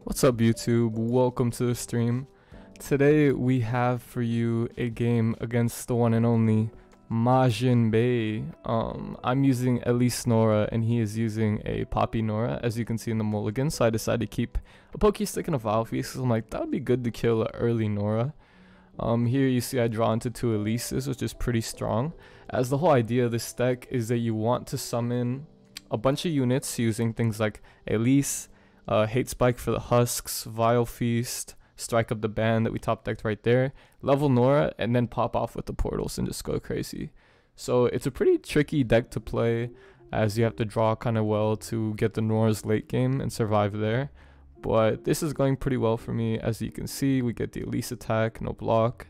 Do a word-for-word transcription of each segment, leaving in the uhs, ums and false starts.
What's up, YouTube? Welcome to the stream. Today we have for you a game against the one and only Majin Bay. Um, I'm using Elise Nora and he is using a Poppy Nora, as you can see in the mulligan. So I decided to keep a Pokestick and a Vile Feast because I'm like, that would be good to kill an early Nora. Um, here you see I draw into two Elises, which is pretty strong. As the whole idea of this deck is that you want to summon a bunch of units using things like Elise, Uh, Hate Spike for the Husks, Vile Feast, Strike Up the Band that we top decked right there, level Nora, and then pop off with the portals and just go crazy. So it's a pretty tricky deck to play, as you have to draw kind of well to get the Noras late game and survive there. But this is going pretty well for me. As you can see, we get the Elise attack, no block.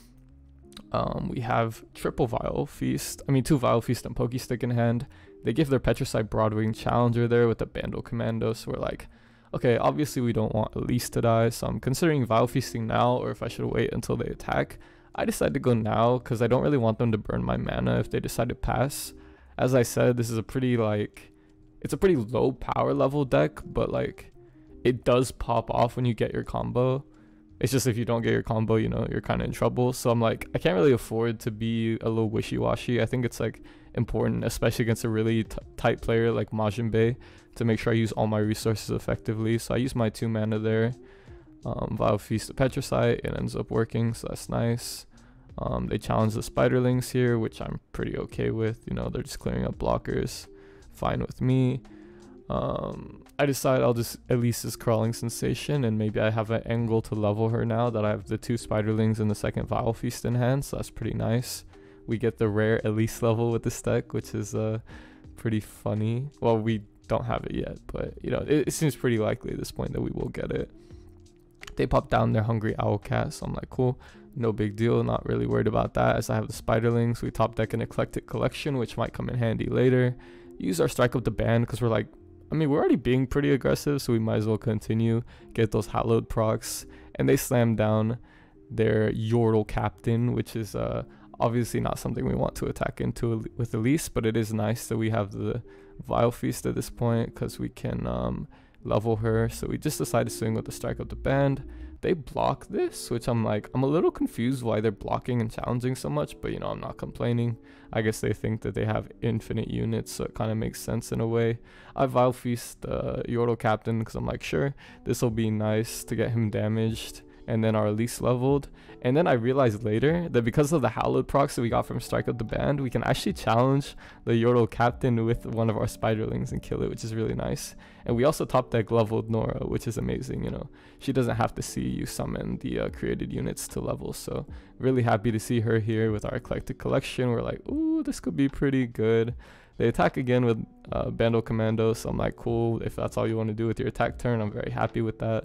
Um, we have triple Vile Feast, I mean two Vile Feast and Pokestick in hand. They give their Petricite Broadwing Challenger there with the Bandle Commando, so we're like, okay, obviously we don't want Elise to die, so I'm considering Vile Feasting now or if I should wait until they attack. I decided to go now because I don't really want them to burn my mana if they decide to pass. As I said, this is a pretty like, it's a pretty low power level deck, but like, it does pop off when you get your combo. It's just if you don't get your combo, you know, you're kind of in trouble. So I'm like, I can't really afford to be a little wishy-washy. I think it's like important, especially against a really t tight player like Majin Bay, to make sure I use all my resources effectively. So I use my two mana there. Um, Vile Feast the Petricite, it ends up working, so that's nice. Um, they challenge the Spiderlings here, which I'm pretty okay with. You know, they're just clearing up blockers. Fine with me. Um, I decide I'll just Elise's Crawling Sensation, and maybe I have an angle to level her now that I have the two Spiderlings and the second Vile Feast in hand, so that's pretty nice. We get the rare Elise level with this deck, which is uh, pretty funny. Well, we don't have it yet, but you know, it, it seems pretty likely at this point that we will get it. They pop down their Hungry Owlcat, so I'm like, cool, no big deal, not really worried about that, as I have the Spiderlings. We top deck an Eclectic Collection, which might come in handy later. Use our Strike Up the Band because we're like, I mean, we're already being pretty aggressive, so we might as well continue, get those Hallowed procs, and they slam down their Yordle Captain, which is uh, obviously not something we want to attack into with Elise, but it is nice that we have the Vile Feast at this point because we can um, level her. So we just decided to swing with the Strike Up the Band. They block this, which I'm like, I'm a little confused why they're blocking and challenging so much, but you know, I'm not complaining. I guess they think that they have infinite units, so it kind of makes sense in a way. I Vile Feast uh, Yordle Captain because I'm like, sure, this will be nice to get him damaged and then our Elise leveled. And then I realized later that because of the Hallowed procs that we got from Strike Up the Band, we can actually challenge the Yordle Captain with one of our Spiderlings and kill it, which is really nice. And we also top deck leveled Nora, which is amazing. You know, she doesn't have to see you summon the uh, created units to level, so really happy to see her here with our Eclectic Collection. We're like, ooh, this could be pretty good. They attack again with uh, Bandle Commando, so I'm like, cool, if that's all you want to do with your attack turn, I'm very happy with that.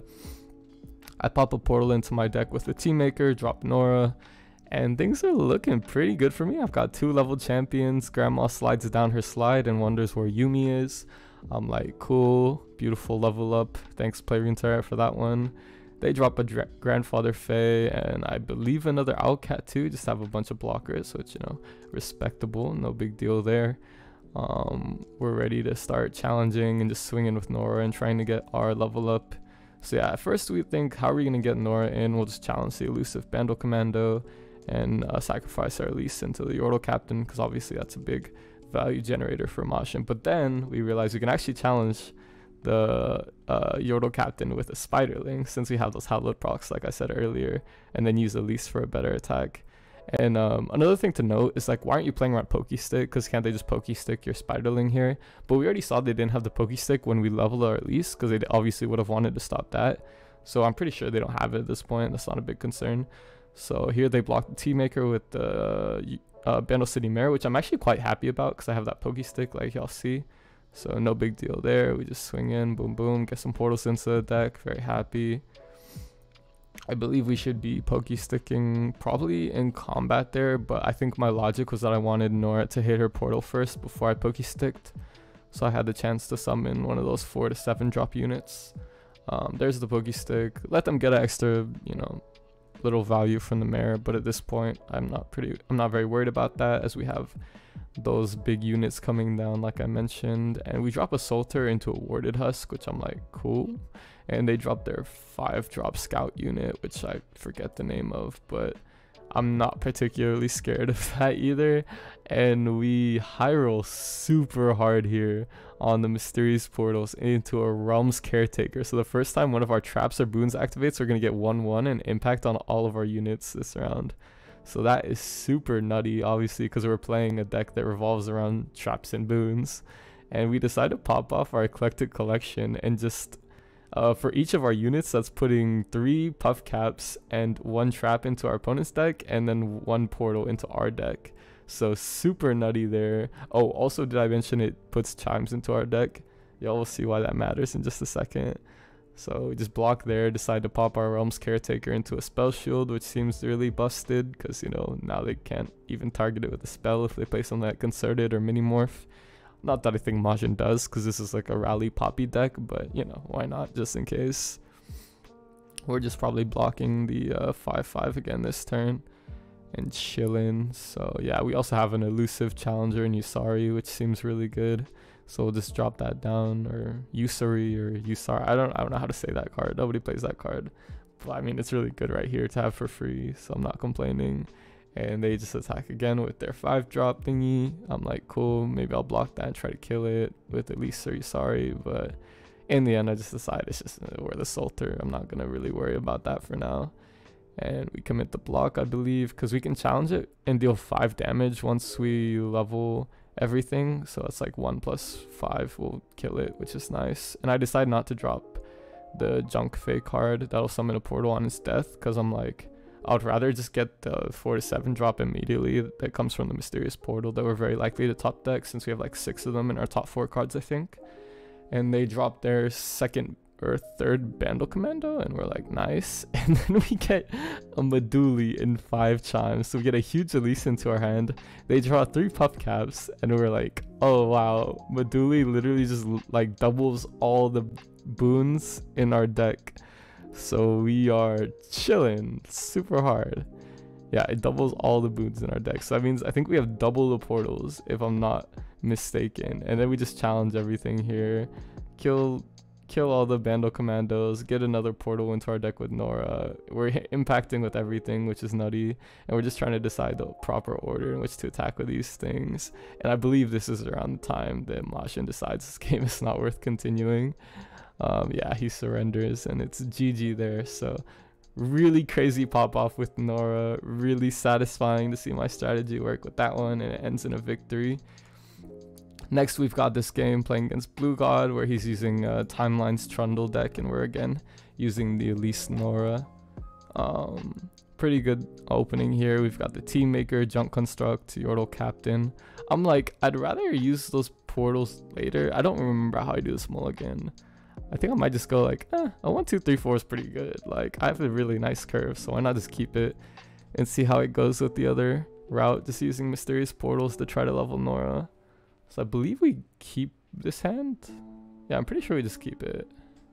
I pop a portal into my deck with the Teammaker, drop Nora, and things are looking pretty good for me. I've got two level champions. Grandma slides down her slide and wonders where Yumi is. I'm like, cool, beautiful level up. Thanks, Playruneterra, for that one. They drop a Grandfather Fae, and I believe another Owlcat too. Just have a bunch of blockers, which, you know, respectable, no big deal there. Um, we're ready to start challenging and just swinging with Nora and trying to get our level up. So yeah, at first we think, how are we going to get Nora in? We'll just challenge the elusive Bandle Commando and uh, sacrifice our Elise into the Yordle Captain, because obviously that's a big value generator for Majin. But then we realize we can actually challenge the uh, Yordle Captain with a Spiderling, since we have those Hallowed procs like I said earlier, and then use Elise for a better attack. And um, another thing to note is like, why aren't you playing around Pokestick? Because can't they just Pokestick your Spiderling here? But we already saw they didn't have the Pokestick when we leveled our Elise, because they obviously would have wanted to stop that. So I'm pretty sure they don't have it at this point. That's not a big concern. So here they block the Teammaker with the uh, Bandle City Mare, which I'm actually quite happy about because I have that Pokestick like y'all see. So no big deal there. We just swing in, boom, boom, get some portals into the deck. Very happy. I believe we should be Pokesticking probably in combat there, but I think my logic was that I wanted Nora to hit her portal first before I Pokesticked. So I had the chance to summon one of those four to seven drop units. Um, there's the Pokestick. Let them get an extra, you know, little value from the mare, but at this point I'm not pretty I'm not very worried about that, as we have those big units coming down like I mentioned, and we drop a Solter into a Warded Husk, which I'm like, cool. and they dropped their five drop scout unit, which I forget the name of, but I'm not particularly scared of that either. And we high roll super hard here on the mysterious portals into a Realm's Caretaker. So the first time one of our traps or boons activates, we're gonna get one one and impact on all of our units this round. So that is super nutty, obviously, because we're playing a deck that revolves around traps and boons. And we decided to pop off our Eclectic Collection and just Uh, for each of our units, that's putting three puff caps and one trap into our opponent's deck, and then one portal into our deck. So super nutty there. Oh, also did I mention it puts chimes into our deck? Y'all will see why that matters in just a second. So we just block there, decide to pop our Realm's Caretaker into a spell shield, which seems really busted because, you know, now they can't even target it with a spell if they play something like Concerted or Minimorph. Not that I think Majin does, because this is like a rally poppy deck, but you know, why not, just in case. We're just probably blocking the uh, five five again this turn and chilling. So yeah, we also have an elusive challenger in Usari, which seems really good. So we'll just drop that down, or Usari or Usari. I don't I don't know how to say that card. Nobody plays that card. But I mean, it's really good right here to have for free, so I'm not complaining. And they just attack again with their five drop thingy. I'm like, cool, maybe I'll block that and try to kill it with at least Usari, but in the end I just decide it's just uh, we're the Sulter. I'm not gonna really worry about that for now. And we commit the block, I believe, because we can challenge it and deal five damage once we level everything. So it's like one plus five will kill it, which is nice. And I decide not to drop the Junk Fey card that'll summon a portal on his death, because I'm like, I would rather just get the four to seven drop immediately that comes from the mysterious portal that we're very likely to top deck, since we have like six of them in our top four cards, I think. And they drop their second or third Bandle Commando, and we're like, nice. And then we get a Meduli in five chimes, so we get a huge Elise into our hand. They draw three puff caps, and we're like, oh wow, Meduli literally just like doubles all the boons in our deck. So we are chilling super hard. Yeah, it doubles all the boons in our deck. So that means I think we have double the portals, if I'm not mistaken. And then we just challenge everything here. Kill kill all the Bandle Commandos, get another portal into our deck with Nora. We're impacting with everything, which is nutty. And we're just trying to decide the proper order in which to attack with these things. And I believe this is around the time that Majin decides this game is not worth continuing. Um, yeah, he surrenders and it's G G there. So really crazy pop off with Nora. Really satisfying to see my strategy work with that one, and it ends in a victory. Next, we've got this game playing against Blue God, where he's using uh, Timeline's Trundle deck, and we're again using the Elise Nora. Um, pretty good opening here. We've got the Team Maker, Junk Construct, Yordle Captain. I'm like, I'd rather use those portals later. I don't remember how I do this mulligan. I think I might just go like, eh, a one, two, three, four is pretty good. Like, I have a really nice curve, so why not just keep it and see how it goes with the other route, just using mysterious portals to try to level Nora. So I believe we keep this hand. Yeah, I'm pretty sure we just keep it.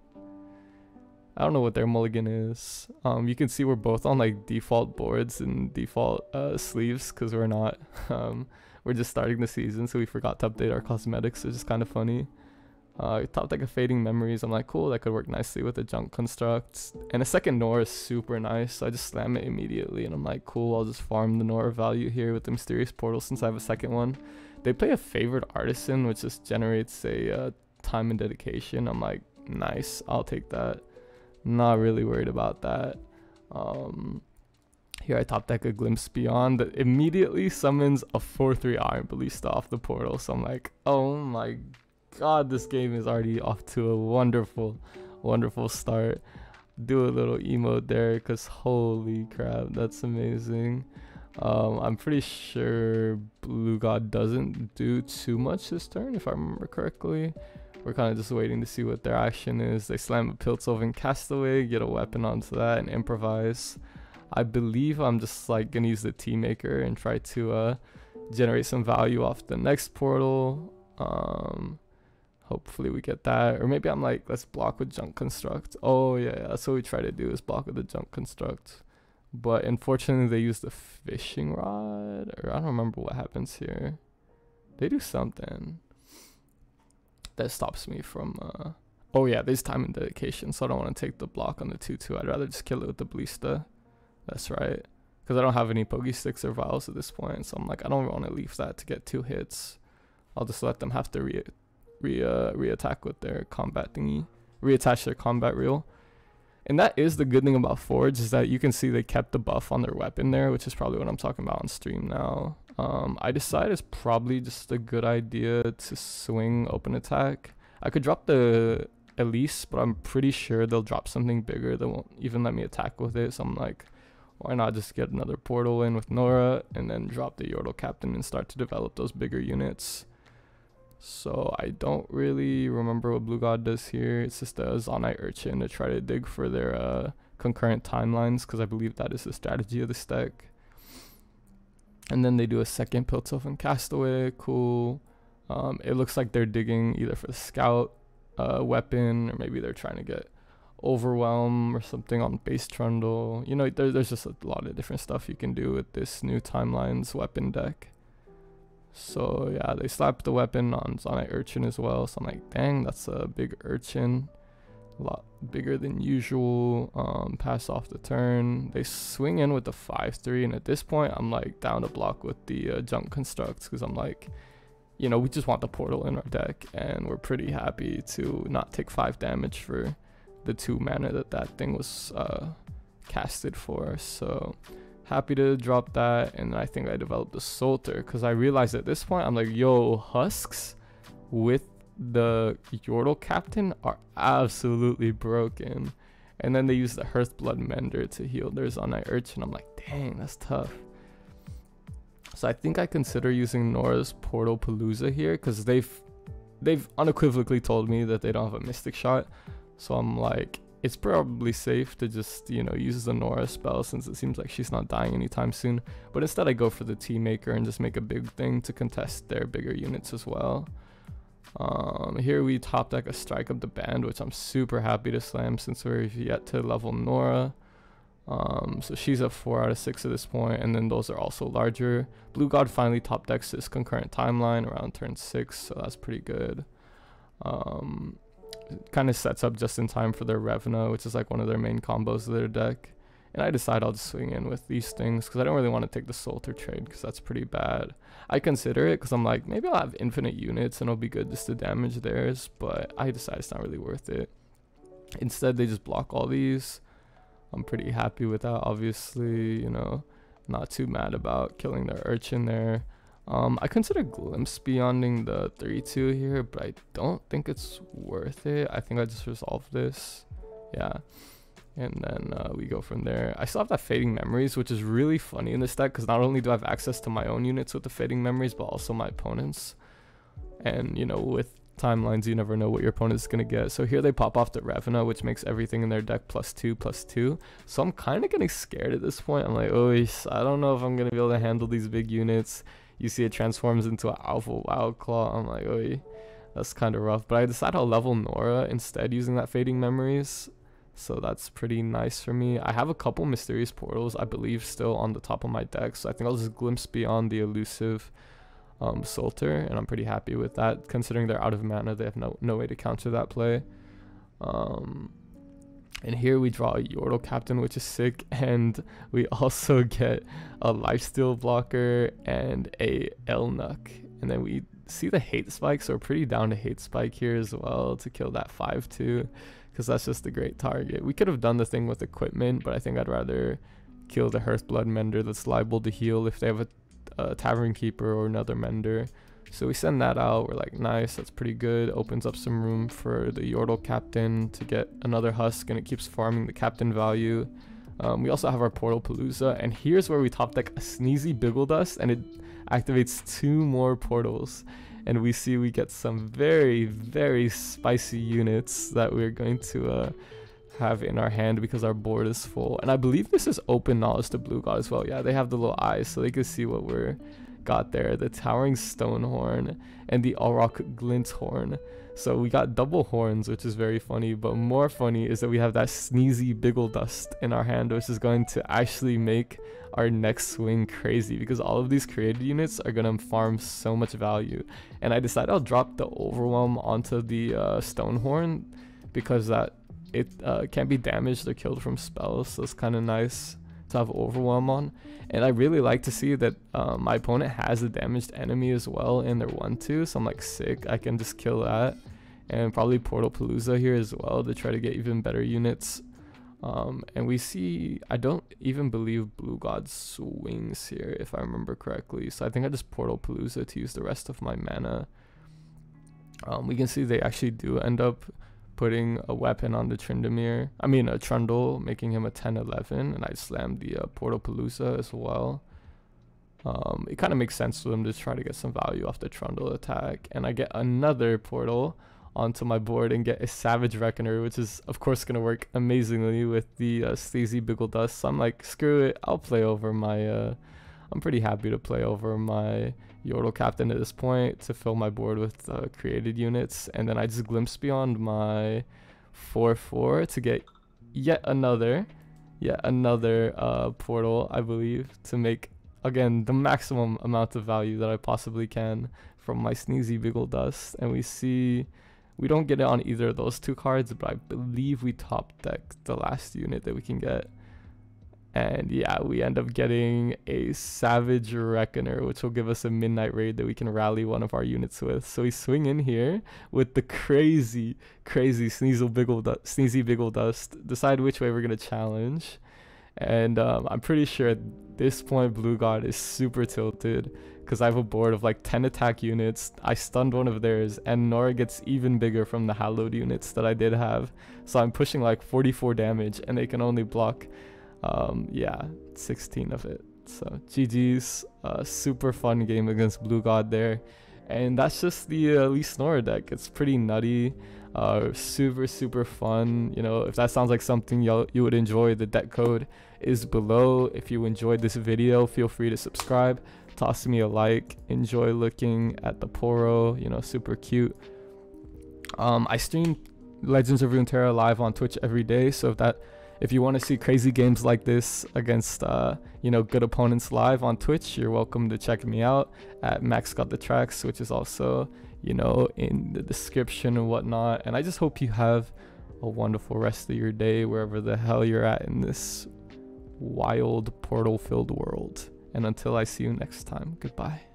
I don't know what their mulligan is. Um, you can see we're both on like default boards and default uh, sleeves, because we're not. Um, we're just starting the season, so we forgot to update our cosmetics, which is kind of funny. Uh, I thought like a Fading Memories. I'm like, cool, that could work nicely with the Junk Construct. And a second Nora is super nice, so I just slam it immediately. And I'm like, cool, I'll just farm the Nora value here with the Mysterious Portal since I have a second one. They play a Favored Artisan, which just generates a uh, time and dedication. I'm like, nice, I'll take that. Not really worried about that. Um, here I top deck a Glimpse Beyond that immediately summons a four three Iron Ballista off the portal. So I'm like, oh my god, this game is already off to a wonderful, wonderful start. Do a little emote there, because holy crap, that's amazing. Um, I'm pretty sure Blue God doesn't do too much this turn, if I remember correctly. We're kind of just waiting to see what their action is. They slam a Piltover Castaway, get a weapon onto that, and improvise. I believe I'm just like gonna use the Team Maker and try to uh, generate some value off the next portal. Um, hopefully we get that. Or maybe I'm like, let's block with Junk Construct. Oh yeah, that's what we try to do, is block with the Junk Construct. But unfortunately they use the Fishing Rod, or I don't remember what happens here. They do something that stops me from uh Oh yeah, there's time and dedication, so I don't want to take the block on the two two. I'd rather just kill it with the Ballista. That's right. Because I don't have any Pogi Sticks or Vials at this point, so I'm like, I don't want to leave that to get two hits. I'll just let them have to re, re, uh, re-attack with their combat thingy. Reattach their combat reel. And that is the good thing about Forge, is that you can see they kept the buff on their weapon there, which is probably what I'm talking about on stream now. Um, I decided it's probably just a good idea to swing open attack. I could drop the Elise, but I'm pretty sure they'll drop something bigger that won't even let me attack with it. So I'm like, why not just get another portal in with Nora and then drop the Yordle Captain and start to develop those bigger units. So I don't really remember what Blue God does here. It's just a Zonite Urchin to try to dig for their uh, concurrent timelines, because I believe that is the strategy of this deck. And then they do a second Piltover Castaway. Cool. Um, it looks like they're digging either for the Scout uh, weapon, or maybe they're trying to get Overwhelm or something on base Trundle. You know, there, there's just a lot of different stuff you can do with this new Timelines weapon deck. So yeah, they slapped the weapon on Zonite Urchin as well. So I'm like, dang, that's a big Urchin. A lot bigger than usual. Um, pass off the turn. They swing in with the five three. And at this point, I'm like down to block with the uh, Junk Constructs. Because I'm like, you know, we just want the portal in our deck. And we're pretty happy to not take five damage for the two mana that that thing was uh, casted for. So happy to drop that. And I think I developed the Solter, because I realized at this point, I'm like, yo, Husks with the Yordle Captain are absolutely broken. And then they use the Hearthblood Mender to heal their Zonite Urchin. I'm like, dang, that's tough. So I think I consider using Nora's Portal Palooza here, because they've they've unequivocally told me that they don't have a Mystic Shot. So I'm like, it's probably safe to just, you know, use the Nora spell, since it seems like she's not dying anytime soon. But instead I go for the Tea Maker and just make a big thing to contest their bigger units as well. Um, here we top deck a Strike Up the Band, which I'm super happy to slam since we're yet to level Nora. Um, so she's at four out of six at this point, and then those are also larger. Blue God finally top decks this Concurrent Timeline around turn six, so that's pretty good. Um, kind of sets up just in time for their Revna, which is like one of their main combos of their deck. And I decide I'll just swing in with these things, because I don't really want to take the Solter trade, because that's pretty bad. I consider it because I'm like, maybe I'll have infinite units and it'll be good just to damage theirs, but I decide it's not really worth it. Instead, they just block all these. I'm pretty happy with that, obviously, you know, not too mad about killing their Urchin there. Um, I consider Glimpse Beyonding the three two here, but I don't think it's worth it. I think I just resolve this. Yeah. And then uh, we go from there. I still have that Fading Memories, which is really funny in this deck, because not only do I have access to my own units with the Fading Memories, but also my opponents. And, you know, with timelines, you never know what your opponent is going to get. So here they pop off the Revna, which makes everything in their deck plus two, plus two. So I'm kind of getting scared at this point. I'm like, oh, I don't know if I'm going to be able to handle these big units. You see it transforms into an Alpha Wild Claw. I'm like, oh, that's kind of rough. But I decide I'll level Nora instead using that Fading Memories. So that's pretty nice for me. I have a couple Mysterious Portals, I believe, still on the top of my deck. So I think I'll just Glimpse Beyond the elusive um, Solter. And I'm pretty happy with that. Considering they're out of mana, they have no, no way to counter that play. Um, and here we draw a Yordle Captain, which is sick. And we also get a Lifesteal Blocker and a Elnuk. And then we see the Hate Spike. So we're pretty down to Hate Spike here as well to kill that five two. Because that's just a great target. We could have done the thing with equipment, but I think I'd rather kill the Hearthblood Mender that's liable to heal if they have a, a Tavern Keeper or another Mender. So we send that out. We're like, nice, that's pretty good. Opens up some room for the Yordle Captain to get another Husk, and it keeps farming the Captain value. Um, we also have our Portal Palooza, and here's where we top deck a Sneezy Biggledust, and it activates two more portals. And we see we get some very, very spicy units that we're going to uh, have in our hand because our board is full. And I believe this is open knowledge to Blue God as well. Yeah, they have the little eyes so they can see what we're got there. The Towering Stonehorn and the Auroch Glinthorn. So we got double horns, which is very funny. But more funny is that we have that Sneezy Biggledust in our hand, which is going to actually make our next swing crazy, because all of these created units are going to farm so much value. And I decided I'll drop the Overwhelm onto the uh, Stonehorn, because that it uh, can't be damaged or killed from spells, so it's kind of nice to have Overwhelm on. And I really like to see that um, my opponent has a damaged enemy as well in their one two, so I'm like sick, I can just kill that. And probably Portal Palooza here as well to try to get even better units. Um, and we see, I don't even believe Blue God swings here if I remember correctly, so I think I just Portal Palooza to use the rest of my mana. Um, we can see they actually do end up putting a weapon on the Tryndamere, I mean a Trundle, making him a ten eleven, and I slammed the uh, Portal Palooza as well. Um, it kind of makes sense for them to try to get some value off the Trundle attack, and I get another Portal onto my board and get a Savage Reckoner, which is of course going to work amazingly with the uh, Steezy Biggle Dust. So I'm like, screw it, I'll play over my, uh, I'm pretty happy to play over my Yordle Captain at this point to fill my board with uh, created units, and then I just Glimpse Beyond my four four to get yet another, yet another uh, portal, I believe, to make, again, the maximum amount of value that I possibly can from my Sneezy Biggle Dust. And we see we don't get it on either of those two cards, but I believe we top deck the last unit that we can get. And yeah, we end up getting a Savage Reckoner, which will give us a Midnight Raid that we can rally one of our units with. So we swing in here with the crazy, crazy Sneasel Biggle du Sneezy Biggle Dust. Decide which way we're going to challenge. And um, I'm pretty sure at this point Blue God is super tilted because I have a board of like ten attack units. I stunned one of theirs, and Nora gets even bigger from the Hallowed units that I did have. So I'm pushing like forty-four damage, and they can only block um yeah sixteen of it. So G G's, uh super fun game against Blue God there. And that's just the uh, Lee Snorer deck. It's pretty nutty, uh super super fun. You know, if that sounds like something you you would enjoy, the deck code is below. If you enjoyed this video, feel free to subscribe, toss me a like. Enjoy looking at the Poro, you know, super cute. um I stream Legends of Runeterra live on Twitch every day, so if that If you want to see crazy games like this against, uh, you know, good opponents live on Twitch, you're welcome to check me out at Max Got the Tracks, which is also, you know, in the description and whatnot. And I just hope you have a wonderful rest of your day, wherever the hell you're at in this wild portal-filled world. And until I see you next time, goodbye.